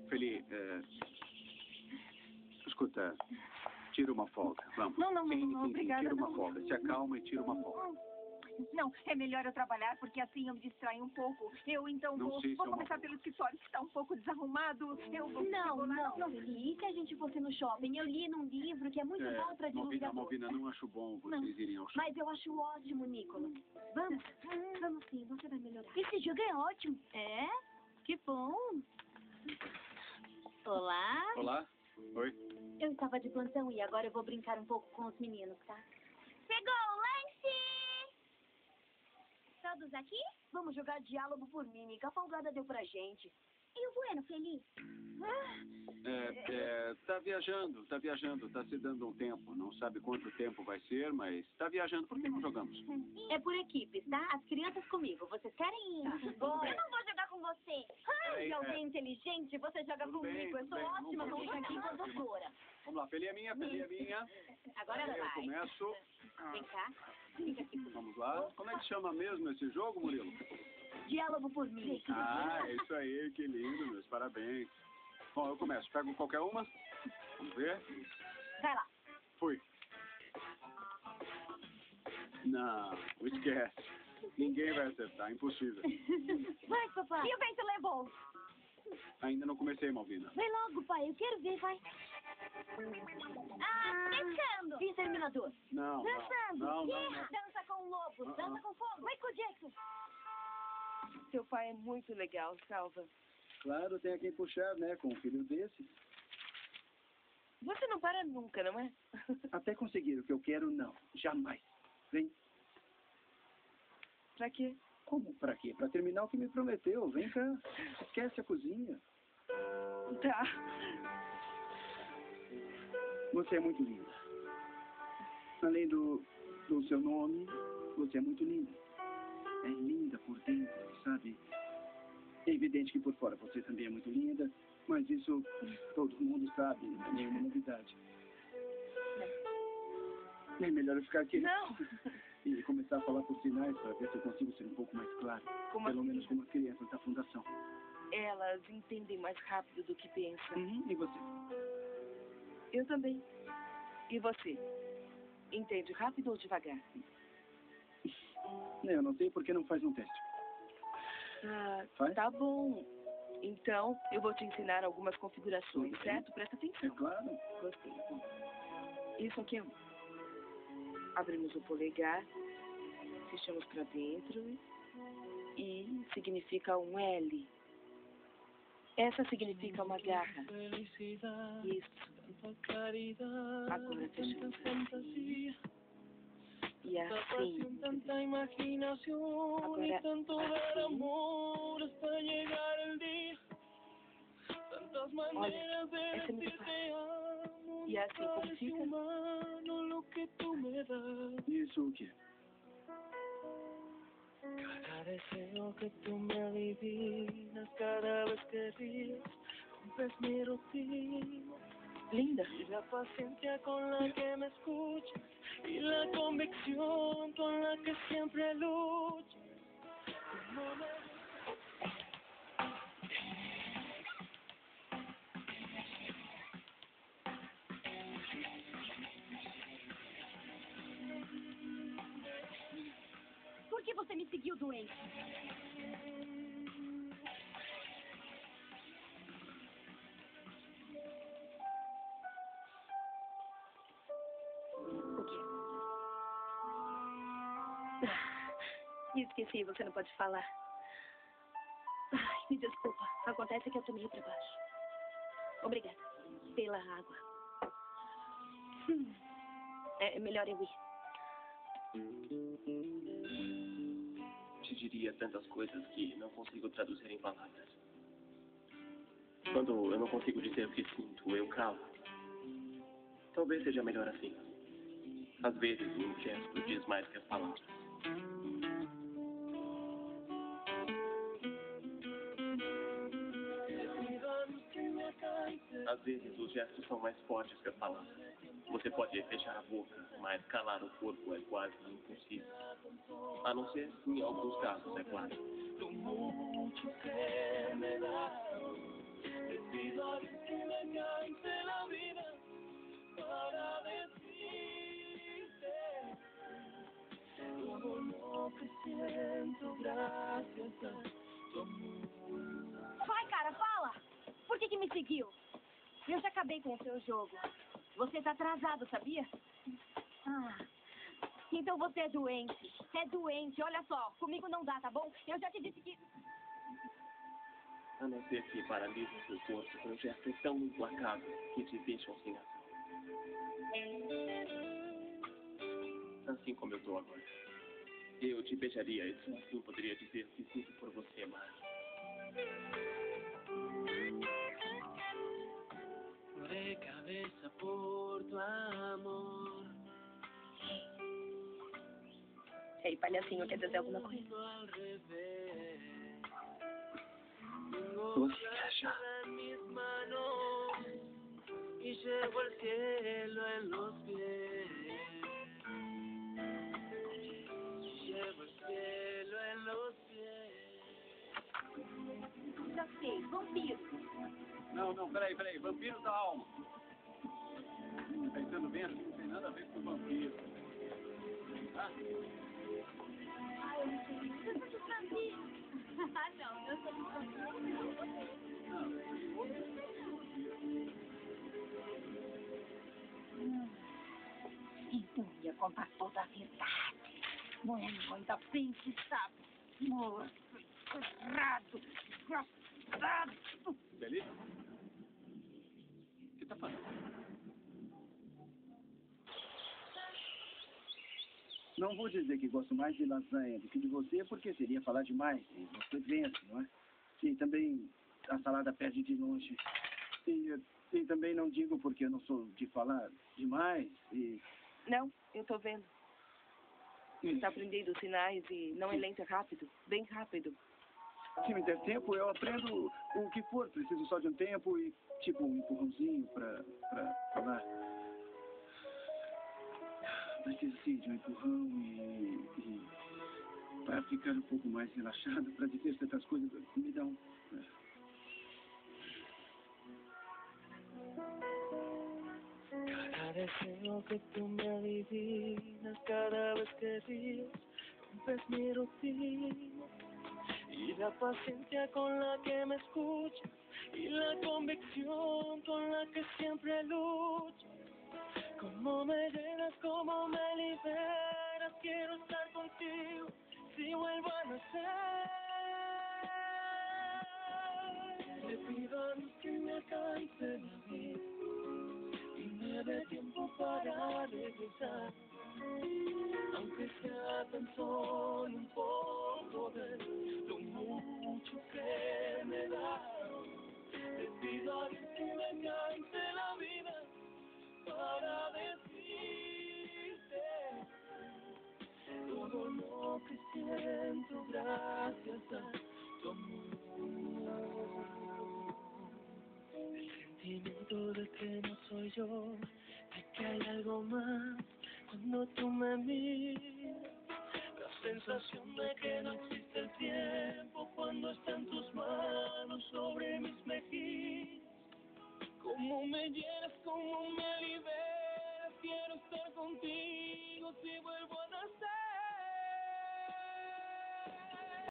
Feli, escuta, tira uma folga, vamos. Não, obrigada. Tira uma folga, se acalma e tira uma folga. Não, é melhor eu trabalhar, porque assim eu me distraio um pouco. Eu então vou começar pelo escritório, que está um pouco desarrumado. Eu vou... Não, Feli, e se a gente fosse no shopping? Eu li num livro que é muito bom para divulgar. Malvina, não acho bom vocês irem ao shopping. Mas eu acho ótimo, Nicolas. Vamos sim, você vai melhorar. Esse jogo é ótimo. É? Que bom. Olá. Olá. Oi. Eu estava de plantão e agora eu vou brincar um pouco com os meninos, tá? Chegou o lanche! Todos aqui? Vamos jogar diálogo por mímica. A folgada deu pra gente. E o Bueno, Feliz? Tá viajando, tá se dando um tempo. Não sabe quanto tempo vai ser, mas tá viajando. Por que não jogamos? É por equipes, tá? As crianças comigo. Vocês querem ir? Eu não vou jogar com você. Ai, alguém inteligente, você joga comigo. Eu sou ótima com isso aqui, condutora. Vamos lá, Feli é minha. Agora ela vai. Eu começo. Vem cá. Fica aqui. Vamos lá. Como é que chama mesmo esse jogo, Murilo? Diálogo por mímica. Ah, é isso aí, que lindo, meus parabéns. Bom, eu começo. Pego qualquer uma. Vamos ver. Vai lá. Fui. Não, esquece. Ninguém vai acertar, impossível. Vai, papai. E o vento levou? Ainda não comecei, Malvina. Vai logo, pai. Eu quero ver, vai. Pescando. E Exterminador? Não. Dançando. Não. Dança com o lobo. Dança com fogo. Michael Jackson. Seu pai é muito legal, Salva. Claro, tem a quem puxar, né? Com um filho desse. Você não para nunca, não é? Até conseguir o que eu quero, não. Jamais. Vem. Pra quê? Como pra quê? Pra terminar o que me prometeu. Vem cá. Esquece a cozinha. Tá. Você é muito linda. Além do seu nome, você é muito linda. É linda por dentro, sabe? É evidente que por fora você também é muito linda, mas isso todo mundo sabe, não é nenhuma novidade. É melhor eu ficar aqui. Não! E começar a falar por sinais para ver se eu consigo ser um pouco mais claro. Pelo menos como as crianças da fundação. Elas entendem mais rápido do que pensam. E você? Eu também. E você? Entende rápido ou devagar? Eu não sei por que não faz um teste. Faz? Tá bom. Então, eu vou te ensinar algumas configurações, certo? Presta atenção. É claro. Gostei. Isso aqui é um. Abrimos o polegar, fechamos para dentro e significa um L. Essa significa uma garra. Isso. Agora fechamos. E assim. Agora olha, essa é muito fácil. E assim como fica? Isso o quê? Cada deseo que tú me adivinas, cada vez que ríes, rompes mi rutina. Linda. Y la paciencia con la que me escuchas, y la convicción con la que siempre luchas. No me... Por que você me seguiu, doente? O quê? Esqueci, você não pode falar. Ai, me desculpa. Acontece que eu tomei pra baixo. Obrigada pela água. É melhor eu ir. Te diria tantas coisas que não consigo traduzir em palavras. Quando eu não consigo dizer o que sinto, eu calo. Talvez seja melhor assim. Às vezes, um gesto diz mais que as palavras. Às vezes, os gestos são mais fortes que as palavras. Você pode fechar a boca, mas calar o corpo é quase impossível. A não ser em alguns casos, é claro. Le pido a Dios que me alcance la vida para decirte todo lo que siento gracias a tu amor. Vai, cara, fala! Por que me seguiu? Eu já acabei com o seu jogo. Você tá atrasado, sabia? Ah, então você é doente. É doente, olha só. Comigo não dá, tá bom? Eu já te disse que... A não ser que paralise seu corpo com um gesto tão implacável que te deixam sem ação. Assim como eu tô agora. Eu te beijaria e só assim poderia dizer que sinto por você, mas... De cabeza por tu amor. Ei, palhacinho, quer dizer alguma coisa? Vou viajar. Y llevo el cielo en los pies. Llevo el cielo en los pies. Já sei, vampiro. Não, peraí. Vampiro da alma. Pensando bem assim, não tem nada a ver com vampiro. Tá? Ah, eu não sei. Eu sou de vampiro. Ah, não, eu sou de vampiro. Então ia contar toda a verdade. Moço, ainda bem que sabe. Moço, errado, desgraçado. Beleza? O que tá fazendo? Não vou dizer que gosto mais de lasanha do que de você, porque seria falar demais. E você vence, não é? E também a salada perde de longe. E também não digo porque eu não sou de falar demais. E... Não, eu tô vendo. Está aprendendo os sinais e não é lento, é rápido. Bem rápido. Se me der tempo, eu aprendo o que for. Preciso só de um tempo e, tipo, um empurrãozinho pra falar. Preciso sim de um empurrão e para ficar um pouco mais relaxado, para dizer certas coisas, me dá um... Cada deseo que tú me adivinas, cada vez que ríes, rompes mi rutina. Y la paciencia con la que me escuchas, y la convicción con la que siempre lucho. Cómo me llenas, cómo me liberas, quiero estar contigo, si vuelvo a nacer. Le pido a Dios que me alcance la vida y me dé tiempo para regresar, aunque sea tan solo un poco de lo mucho que me da. Le pido a Dios que me alcance la vida para decirte todo lo que siento gracias a tu amor. El sentimiento de que no soy yo, de que hay algo más cuando tú me miras. La sensación de que no existe el tiempo cuando están tus manos sobre mis mejillas. Cómo me llenas, cómo me liberas, quiero estar contigo si vuelvo